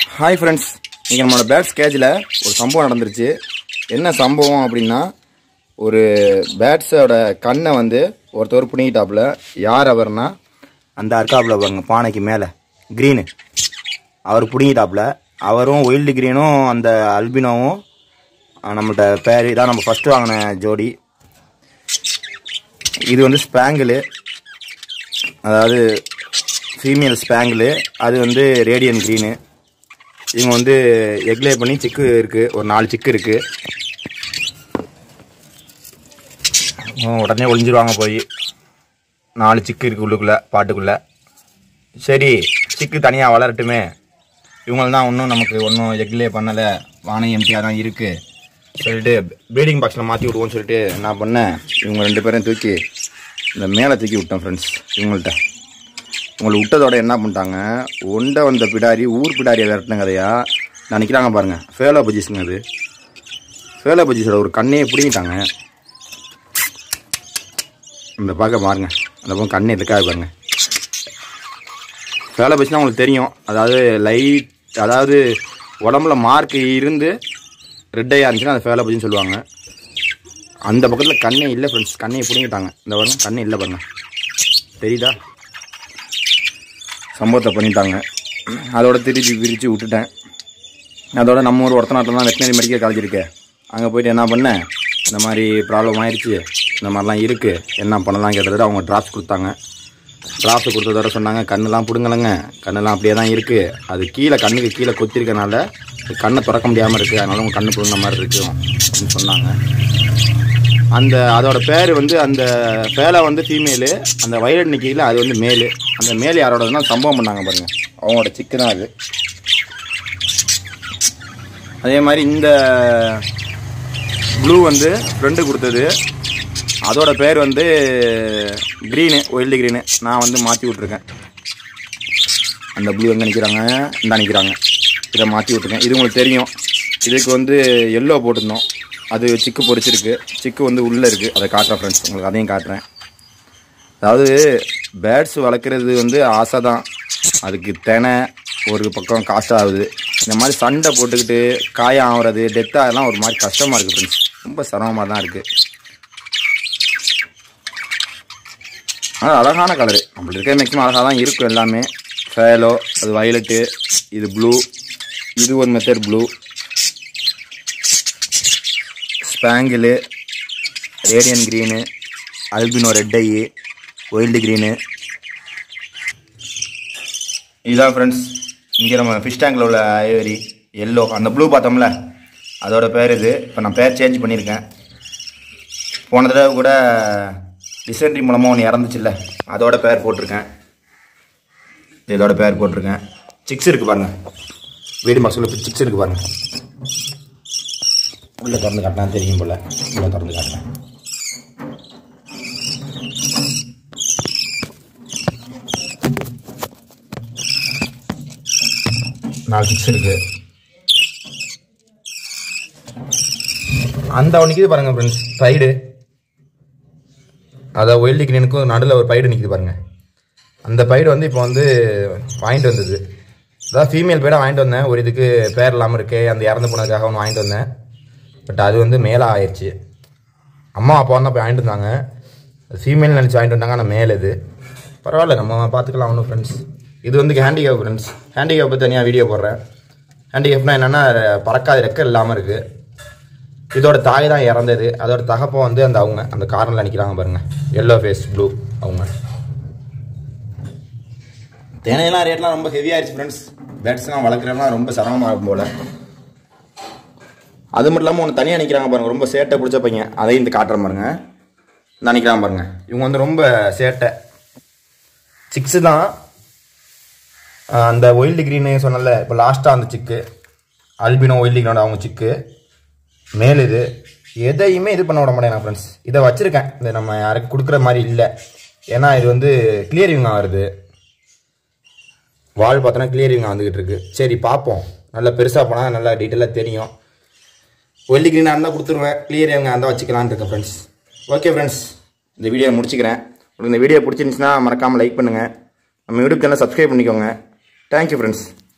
Hi friends, இங்கே நம்மளோட bats கேஜில் ஒரு சம்பவம் நடந்துருச்சு. என்ன சம்பவம் அப்படின்னா, ஒரு பேட்ஸோட கண்ணை வந்து ஒருத்தர் பிடிங்கிட்டாப்புல. யார் அவர்னா, அந்த அர்க்காப்புல பாருங்க பானைக்கு மேலே க்ரீனு, அவர் பிடிங்கிட்டாப்புல. அவரும் ஒயில்டு க்ரீனும் அந்த அல்பினோவும் நம்மள்கிட்ட பேர் இதான் நம்ம ஃபஸ்ட்டு வாங்கின ஜோடி. இது வந்து ஸ்பேங்கிளு, அதாவது ஃபீமேல் ஸ்பேங்கிளு. அது வந்து ரேடியன் க்ரீனு. இவங்க வந்து எக்லே பண்ணி சிக்கு இருக்குது, ஒரு 4 சிக்கு இருக்குது. உடனே ஒளிஞ்சிருவாங்க போய். 4 சிக்கு இருக்குது உள்ளுக்குள்ளே, பாட்டுக்குள்ளே. சரி, சிக்கு தனியாக வளரட்டுமே, இவங்களும் தான் ஒன்றும் நமக்கு ஒன்றும் எக்லே பண்ணலை, வானை எம்டியாக தான் இருக்குது சொல்லிட்டு ப்ரீடிங் பாக்ஸில் மாற்றி விடுவோன்னு சொல்லிட்டு என்ன பண்ணேன், இவங்க 2 பேரையும் தூக்கி இந்த மேலே தூக்கி விட்டேன் ஃப்ரெண்ட்ஸ். இவங்கள்ட்ட உங்களை விட்டதோட என்ன பண்ணிட்டாங்க, ஒண்டை வந்த பிடாரி ஊர் பிடாரியை விரட்டின கதையா நினைக்கிறாங்க பாருங்கள். ஃபேலோ பஜிஸுங்க, அது ஃபேலோ பஜிஸோட ஒரு கண்ணையை பிடிங்கிட்டாங்க. இந்த பார்க்க பாருங்க, அந்த பக்கம் கண்ணே இருக்காது பாருங்க. ஃபேலோ பஜிஸ்னால் உங்களுக்கு தெரியும், அதாவது லைட், அதாவது உடம்புல மார்க் இருந்து ரெட்டையாக இருந்துச்சுன்னா அந்த ஃபேலோ பஜின்னு சொல்லுவாங்க. அந்த பக்கத்தில் கண்ணே இல்லை ஃப்ரெண்ட்ஸ், கண்ணையை பிடிங்கிட்டாங்க. இந்த பாருங்க, கண்ணே இல்லை பாருங்க, தெரியுதா? சம்பவத்தை பண்ணிட்டாங்க. அதோட திருப்பி பிரித்து விட்டுட்டேன். அதோட நம்ம ஒரு ஒருத்தநாட்டில் தான் வெட்டினரி மெடிக்கல் காலேஜ் இருக்குது. அங்கே போய்ட்டு என்ன பண்ணேன், இந்த மாதிரி ப்ராப்ளம் ஆயிடுச்சு, இந்த மாதிரிலாம் இருக்குது, என்ன பண்ணலாம் கேட்டதோட அவங்க ட்ராப்ஸ் கொடுத்தாங்க. ட்ராப்ஸ் கொடுத்ததோட சொன்னாங்க, கண்ணெலாம் பிடுங்கலைங்க, கண்ணெல்லாம் அப்படியே தான் இருக்குது, அது கீழே கண்ணுக்கு கீழே கொத்திருக்கனால கண்ணை திறக்க முடியாமல் இருக்குது, அதனால உங்கள் கண்ணு பிடுங்கின மாதிரி இருக்கும் அப்படின்னு சொன்னாங்க. அதோட பேர் வந்து, அந்த பேலை வந்து ஃபீமேலு, அந்த வயலட் நிற்கையில் அது வந்து மேலு. அந்த மேல் யாரோடதுன்னா சம்பவம் பண்ணாங்க பாருங்கள், அவங்களோட சிக்கு தான் அது. அதே மாதிரி இந்த ப்ளூ வந்து ஃப்ரெண்டு கொடுத்தது, அதோட பேர் வந்து க்ரீனு, ஒயில்டு க்ரீனு. நான் வந்து மாற்றி விட்ருக்கேன். அந்த ப்ளூ எங்கே நிற்கிறாங்க, இந்த நிற்கிறாங்க, இதை மாற்றி விட்ருக்கேன். இது உங்களுக்கு தெரியும். இதுக்கு வந்து எல்லோ போட்டிருந்தோம், அது சிக்கு பொரிச்சிருக்கு. சிக்கு வந்து உள்ளே இருக்குது, அதை காட்டுறேன் ஃப்ரெண்ட்ஸ், உங்களுக்கு அதையும் காட்டுறேன். அதாவது பேர்ட்ஸ் வளர்க்குறது வந்து ஆசை தான், அதுக்கு தினை ஒரு பக்கம் காசு ஆகுது. இந்த மாதிரி சண்டை போட்டுக்கிட்டு காயம் ஆகுறது, டெத் ஆகலாம் ஒரு மாதிரி கஷ்டமாக இருக்குது ஃப்ரெண்ட்ஸ், ரொம்ப சிரமமாக தான் இருக்குது. ஆனால் அழகான கலரு, நம்மளுக்கு இருக்க மேக்ஸிமம் அழகாக தான் இருக்கும் எல்லாமே. ஃபேலோ, அது வயலட்டு, இது ப்ளூ, இது ஒரு method blue, spangle, radiant green, albino red eye, wild green. இதுதான் ஃப்ரெண்ட்ஸ், இங்கே நம்ம ஃபிஷ் டேங்கில் உள்ள ஐவரி எல்லோ. அந்த ப்ளூ பார்த்தோம்ல, அதோட பேர் இது. இப்போ நான் பேர் சேஞ்ச் பண்ணியிருக்கேன். போன தடவை கூட டிசென்ட்ரி மூலமாக ஒன்று இறந்துச்சுல்ல, அதோட பேர் போட்டிருக்கேன். இதோட பேர் போட்டிருக்கேன். சிக்ஸ் இருக்குது பாருங்கள், வீடு மசூலில் சிக்ஸ் இருக்குது பாருங்கள். உள்ளே திறந்து காட்டினா தெரியும் போல், உள்ளே திறந்து காட்டினேன். நாலு சிக்ஸ் இருக்குது. அந்த ஒன்று நிற்கிது பாருங்கள் ஃப்ரெண்ட்ஸ், பைடு. அதாவது ஒயில்டு க்ரீனுக்கும் நடுவில் ஒரு பைடு நிற்கிது பாருங்கள். அந்த பைடு வந்து இப்போ வந்து வாங்கிட்டு வந்தது. அதாவது ஃபீமேல் பைடாக வாங்கிட்டு வந்தேன். ஒரு இதுக்கு பேர் இல்லாமல் இருக்கே, அந்த இறந்து போனதுக்காக ஒன்று வாங்கிட்டு வந்தேன். பட் அது வந்து மேலே ஆயிடுச்சு. அம்மா அப்பா வந்து போய் வாங்கிட்டு வந்தாங்க, ஃபீமேல் நினச்சி வாங்கிட்டு வந்தாங்க. ஆனால் மேலே இது பரவாயில்ல, நம்ம பார்த்துக்கலாம் ஒன்றும் ஃப்ரெண்ட்ஸ். இது வந்து ஹேண்டிகேப் ஃப்ரெண்ட்ஸ். ஹேண்டிகேப் பற்றி தனியாக வீடியோ போடுறேன். ஹேண்டிகேப்னால் என்னென்னா, பறக்காத ரெக்க இல்லாமல் இருக்குது. இதோட தாய் தான் இறந்தது. அதோட தகப்பம் வந்து அவங்க அந்த கார்னரில் நிற்கிறாங்க பாருங்கள், எல்லோ ஃபேஸ் ப்ளூ. அவங்க தேனையெல்லாம் ரேட்லாம் ரொம்ப ஹெவியாகிடுச்சு ஃப்ரெண்ட்ஸ். பேட்ஸ்லாம் வளர்க்குறதுலாம் ரொம்ப சிரமமாகும் போல். அது மட்டும் இல்லாமல் ஒன்று தனியாக நிற்கிறாங்க பாருங்கள், ரொம்ப சேட்டை பிடிச்ச பையன். அதையும் இந்த காட்டுற பாருங்க, நினைக்கிறாங்க பாருங்க. இவங்க வந்து ரொம்ப சேட்டை. சிக்ஸு தான். அந்த ஒயில்டு க்ரீனு சொன்னல, இப்போ லாஸ்ட்டாக அந்த சிக்கு அல்பினோ ஒயில்டு க்ரீனோட அவங்க சிக்கு மேல். இது எதையுமே இது பண்ண விட மாட்டேன் ஃப்ரெண்ட்ஸ். இதை வச்சுருக்கேன், இந்த நம்ம யாருக்கு கொடுக்குற மாதிரி இல்லை. ஏன்னா இது வந்து கிளியரிங் ஆகுது. வால் பார்த்தோன்னா கிளியரிங் வந்துக்கிட்டு இருக்கு. சரி பார்ப்போம், நல்லா பெருசாக போனால் நல்லா டீட்டெயிலாக தெரியும். ஒயில்டு க்ரீனாக இருந்தால் கொடுத்துருவேன், கிளியரிங் இருந்தால் வச்சுக்கலான்னு இருக்கேன் ஃப்ரெண்ட்ஸ். ஓகே ஃப்ரெண்ட்ஸ், இந்த வீடியோ முடிச்சுக்கிறேன். உங்களுக்கு இந்த வீடியோ பிடிச்சிருந்துச்சுன்னா மறக்காமல் லைக் பண்ணுங்கள், நம்ம யூடியூப் சேனலை சப்ஸ்கிரைப் பண்ணிக்கோங்க. Thank you friends.